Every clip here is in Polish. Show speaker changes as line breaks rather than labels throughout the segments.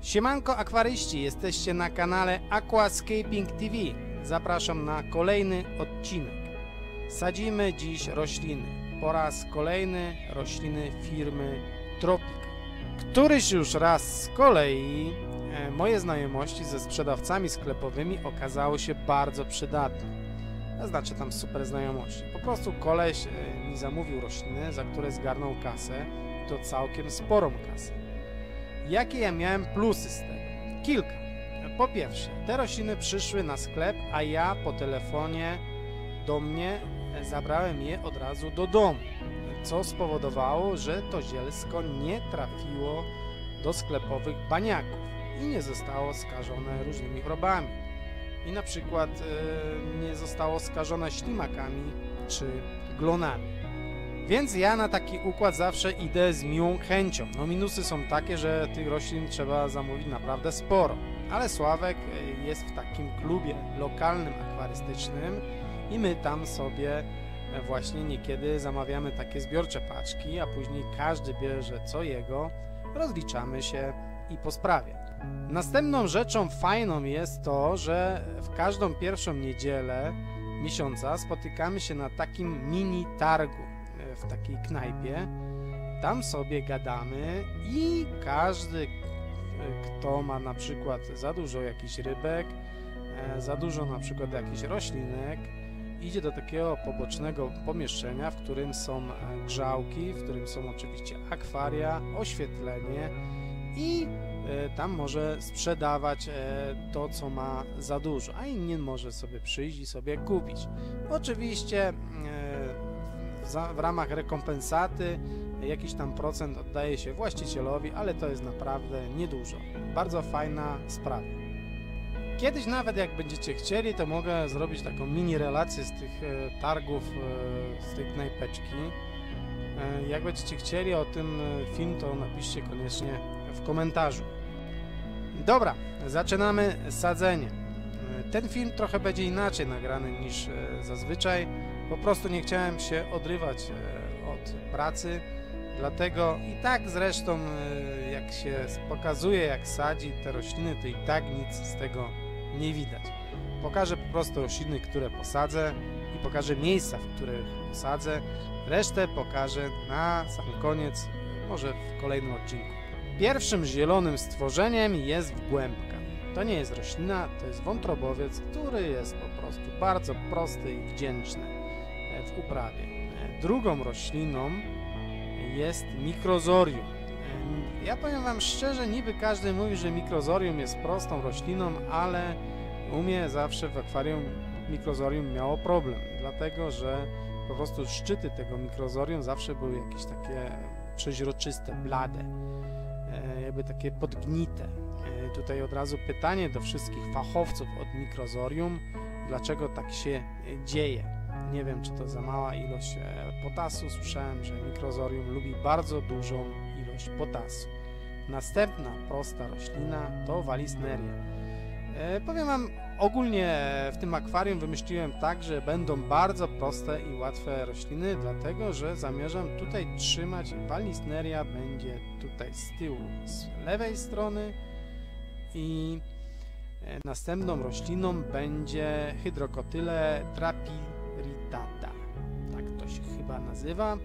Siemanko akwaryści, jesteście na kanale Aquascaping TV. Zapraszam na kolejny odcinek. Sadzimy dziś rośliny. Po raz kolejny rośliny firmy Tropica. Któryś już raz z kolei moje znajomości ze sprzedawcami sklepowymi okazało się bardzo przydatne. Znaczy tam super znajomości. Po prostu koleś mi zamówił rośliny, za które zgarnął kasę, to całkiem sporą kasę. Jakie ja miałem plusy z tego? Kilka. Po pierwsze, te rośliny przyszły na sklep, a ja po telefonie do mnie zabrałem je od razu do domu, co spowodowało, że to zielsko nie trafiło do sklepowych baniaków i nie zostało skażone różnymi chorobami. I na przykład nie zostało skażone ślimakami czy glonami. Więc ja na taki układ zawsze idę z miłą chęcią. No minusy są takie, że tych roślin trzeba zamówić naprawdę sporo. Ale Sławek jest w takim klubie lokalnym akwarystycznym i my tam sobie właśnie niekiedy zamawiamy takie zbiorcze paczki, a później każdy bierze co jego, rozliczamy się i po sprawie. Następną rzeczą fajną jest to, że w każdą pierwszą niedzielę miesiąca spotykamy się na takim mini targu w takiej knajpie. Tam sobie gadamy i każdy, kto ma na przykład za dużo jakichś rybek, za dużo na przykład jakichś roślinek, idzie do takiego pobocznego pomieszczenia, w którym są grzałki, w którym są oczywiście akwaria, oświetlenie i tam może sprzedawać to, co ma za dużo, a inni może sobie przyjść i sobie kupić. Oczywiście w ramach rekompensaty jakiś tam procent oddaje się właścicielowi, ale to jest naprawdę niedużo. Bardzo fajna sprawa. Kiedyś nawet jak będziecie chcieli, to mogę zrobić taką mini relację z tych targów, z tej knajpeczki. Jak będziecie chcieli o tym film, to napiszcie koniecznie w komentarzu. Dobra, zaczynamy sadzenie. Ten film trochę będzie inaczej nagrany niż zazwyczaj. Po prostu nie chciałem się odrywać od pracy, dlatego i tak zresztą jak się pokazuje, jak sadzi te rośliny, to i tak nic z tego nie widać. Pokażę po prostu rośliny, które posadzę i pokażę miejsca, w których posadzę. Resztę pokażę na sam koniec, może w kolejnym odcinku. Pierwszym zielonym stworzeniem jest wgłębka. To nie jest roślina, to jest wątrobowiec, który jest po prostu bardzo prosty i wdzięczny w uprawie. Drugą rośliną jest mikrozorium. Ja powiem wam szczerze, niby każdy mówi, że mikrozorium jest prostą rośliną, ale u mnie zawsze w akwarium mikrozorium miało problem, dlatego że po prostu szczyty tego mikrozorium zawsze były jakieś takie przeźroczyste, blade, jakby takie podgnite. Tutaj od razu pytanie do wszystkich fachowców od mikrozorium, dlaczego tak się dzieje. Nie wiem, czy to za mała ilość potasu. Słyszałem, że mikrozorium lubi bardzo dużą ilość potasu. Następna prosta roślina to Vallisneria. Powiem wam, ogólnie w tym akwarium wymyśliłem tak, że będą bardzo proste i łatwe rośliny, dlatego że zamierzam tutaj trzymać. Vallisneria będzie tutaj z tyłu, z lewej strony i następną rośliną będzie Hydrocotyle trapiritata. Tak to się chyba nazywa.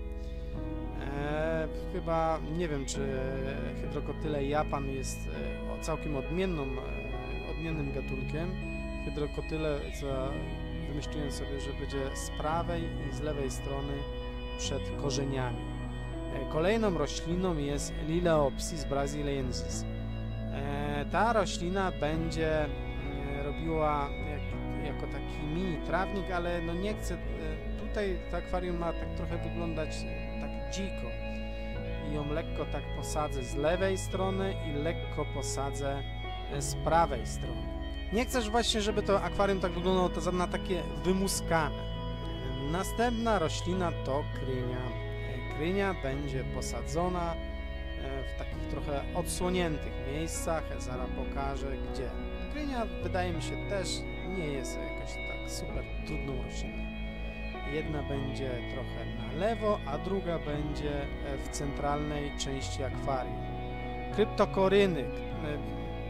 Chyba nie wiem, czy Hydrocotyle Japan jest całkiem odmiennym gatunkiem. Hydrocotyle wymyśliłem sobie, że będzie z prawej i z lewej strony przed korzeniami. Kolejną rośliną jest Lilaopsis brasiliensis. Ta roślina będzie robiła jako taki mini trawnik, ale no nie chcę, tutaj to akwarium ma tak trochę wyglądać tak dziko i ją lekko tak posadzę z lewej strony i lekko posadzę z prawej strony. Nie chcesz właśnie, żeby to akwarium tak wyglądało to na takie wymuskane. Następna roślina to krynia. Krynia będzie posadzona w takich trochę odsłoniętych miejscach, zaraz pokażę gdzie. Krynia wydaje mi się też nie jest jakoś tak super trudną rośliną. Jedna będzie trochę na lewo, a druga będzie w centralnej części akwarium. Kryptokoryny.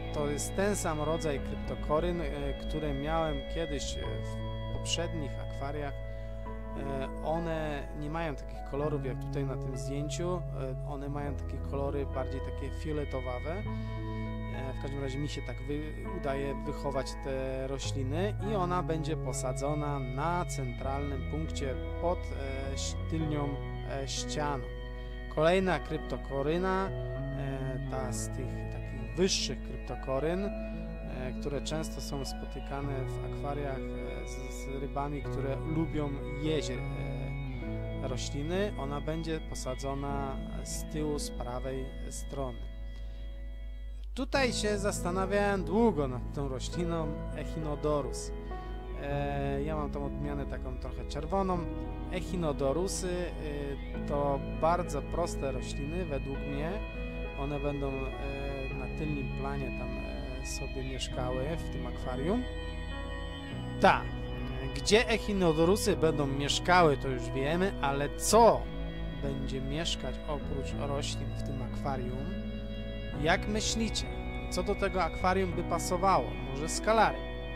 to jest ten sam rodzaj kryptokoryn, który miałem kiedyś w poprzednich akwariach. One nie mają takich kolorów jak tutaj na tym zdjęciu, one mają takie kolory bardziej takie fioletowawe. W każdym razie mi się tak udaje wychować te rośliny i ona będzie posadzona na centralnym punkcie pod tylnią ścianą. Kolejna kryptokoryna, ta z tych takich wyższych kryptokoryn, które często są spotykane w akwariach z rybami, które lubią jeść rośliny, ona będzie posadzona z tyłu, z prawej strony. Tutaj się zastanawiałem długo nad tą rośliną Echinodorus. Ja mam tą odmianę taką trochę czerwoną. Echinodorusy to bardzo proste rośliny według mnie. One będą na tylnym planie tam sobie mieszkały w tym akwarium. Tak, gdzie Echinodorusy będą mieszkały, to już wiemy, ale co będzie mieszkać oprócz roślin w tym akwarium? Jak myślicie? Co do tego akwarium by pasowało? Może skalary?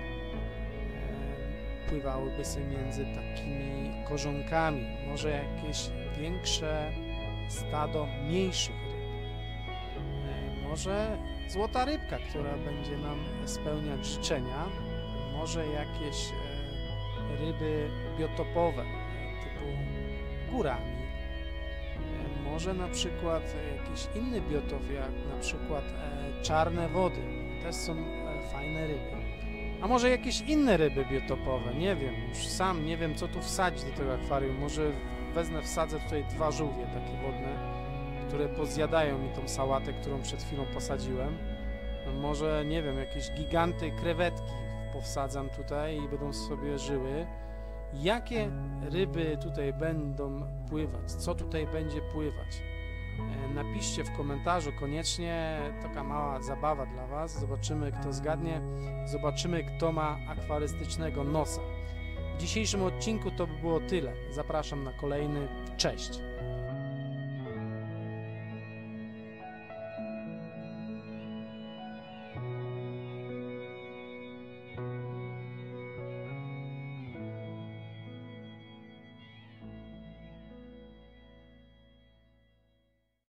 Pływałyby sobie między takimi korzonkami. Może jakieś większe stado mniejszych ryb. Może złota rybka, która będzie nam spełniać życzenia. Może jakieś ryby biotopowe typu górami. Może na przykład jakiś inny biotop, jak na przykład czarne wody. Też są fajne ryby. A może jakieś inne ryby biotopowe, nie wiem, już sam nie wiem co tu wsadzić do tego akwarium. Może wsadzę tutaj 2 żółwie takie wodne, które pozjadają mi tą sałatę, którą przed chwilą posadziłem. Może, nie wiem, jakieś giganty krewetki powsadzam tutaj i będą sobie żyły. Jakie ryby tutaj będą pływać? Co tutaj będzie pływać? Napiszcie w komentarzu koniecznie, taka mała zabawa dla Was. Zobaczymy, kto zgadnie. Zobaczymy, kto ma akwarystycznego nosa. W dzisiejszym odcinku to by było tyle. Zapraszam na kolejny. Cześć!